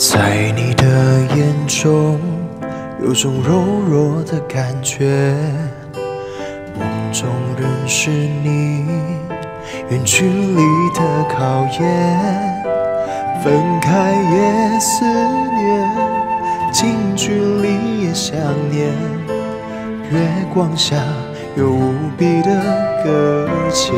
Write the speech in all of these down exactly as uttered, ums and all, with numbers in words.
在你的眼中有种柔弱的感觉，梦中认识你，远距离的考验，分开也思念，近距离也想念，月光下有无比的搁浅。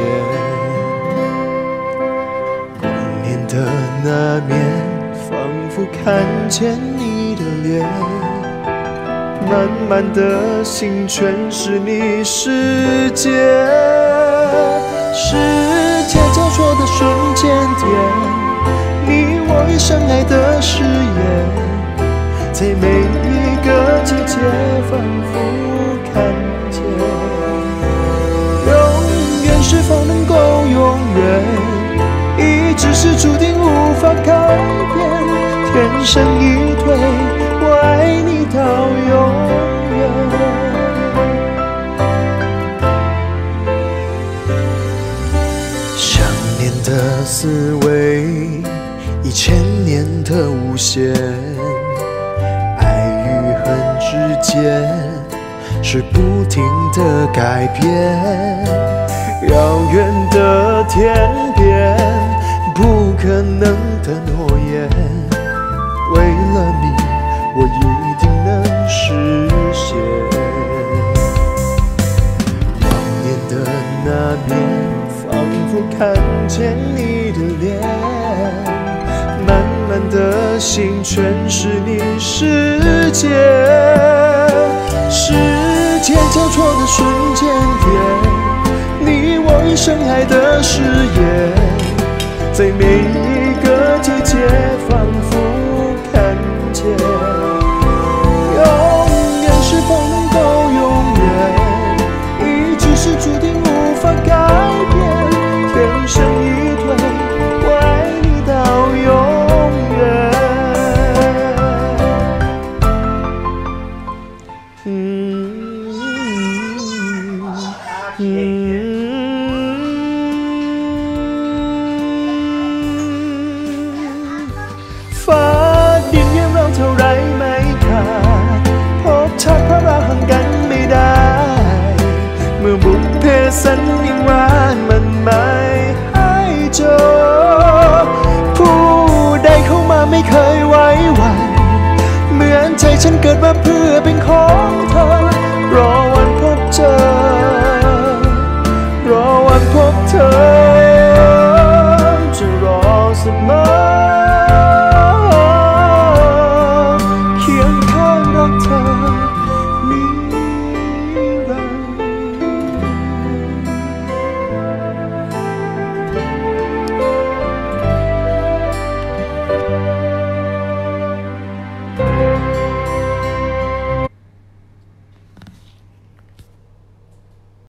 光年的那面，仿佛看见你的脸，满满的心全是你世界。世界交错的瞬间点，你我已深爱的誓言，在每一个季节反复看见。永远是否能够永远，已只是注定无法改变。天生一对，我爱你到永远。想念的思维，一千年的无限，爱与恨之间是不停的改变。遥远的天边，不可能的诺言，为了你，我一定能实现。光年的那面，仿佛看见你的脸，满满的心全是你世界。时间交错的瞬间点，你我已深爱的誓言，在每一个季节仿佛看见。永远是否能够永远，已只是注定无法改变。天生一对，我爱你到永远。嗯嗯ฟ้าดินเยี่ยมเราเท่าไรไม่ขาดพบชาติเพราะเราห่างกันไม่ได้เมื่อบุพเพสันนิวาสมันไม่ให้จบผู้ใดเข้ามาไม่เคยไว้วันเหมือนใจฉันเกิดมาเพื่อเป็นของ